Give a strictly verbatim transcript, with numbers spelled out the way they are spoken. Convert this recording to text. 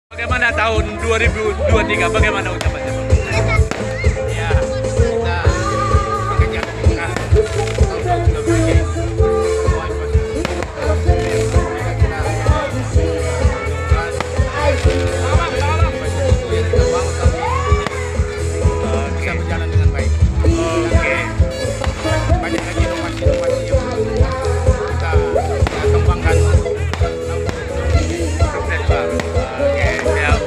Bagaimana tahun dua ribu dua puluh tiga? Bagaimana ucapannya, Pak? Ya, kita bekerja dengan tahun dua ribu dua puluh tiga ini. Semua bisa berjalan dengan baik. Oke. Banyak lagi inovasi-inovasi yang kita kita kembangkan. Sukses, Pak. Oke, siap.